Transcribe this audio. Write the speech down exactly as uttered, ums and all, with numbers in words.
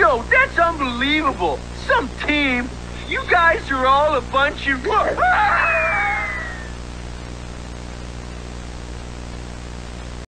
Yo, that's unbelievable. Some team. You guys are all a bunch of...